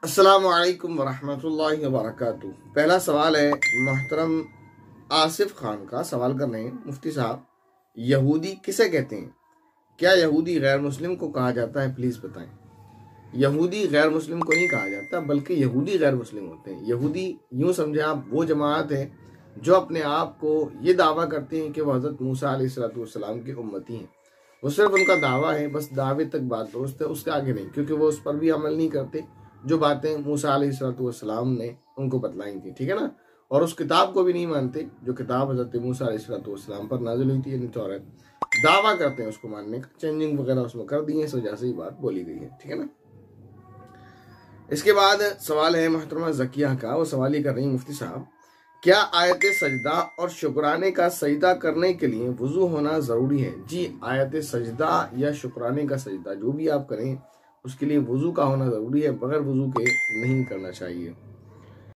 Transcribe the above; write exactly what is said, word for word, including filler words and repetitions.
अस्सलामु अलैकुम वरहमतुल्लाहि वबरकातुहू। पहला सवाल है मोहतरम आसिफ खान का। सवाल कर रहे हैं मुफ्ती साहब, यहूदी किसे कहते हैं? क्या यहूदी गैर मुस्लिम को कहा जाता है? प्लीज़ बताएं। यहूदी गैर मुस्लिम को नहीं कहा जाता, बल्कि यहूदी गैर मुस्लिम होते हैं। यहूदी यूँ समझे आप, वो जमात है जो अपने आप को ये दावा करते हैं कि वह हज़रत मूसा अलैहिस्सलाम की उम्मती हैं। वो सिर्फ उनका दावा है, बस दावे तक बात दुरुस्त है, उसके आगे नहीं, क्योंकि वो उस पर भी अमल नहीं करते जो बातें मूसा अलैहिस्सलाम ने उनको बतलाई थी। ठीक है ना। और उस किताब को भी नहीं मानते जो किताब हज़रत मूसा अलैहिस्सलाम पर नाज़िल हुई थी, यानी तौरात। दावा करते हैं उसको मानने का, चेंजिंग वगैरह उसमें कर दी है, इस वजह से ये बात बोली गई है। ठीक है ना। इसके बाद सवाल है मोहतरमा ज़किया का। वो सवाल ही कर रही है, मुफ्ती साहब क्या आयत सजदा और शुक्राने का सजदा करने के लिए वुजू होना ज़रूरी है? जी, आयत सजदा या शुक्राने का सजदा जो भी आप करें उसके लिए वुजू का होना ज़रूरी है, बगैर वुजू के नहीं करना चाहिए।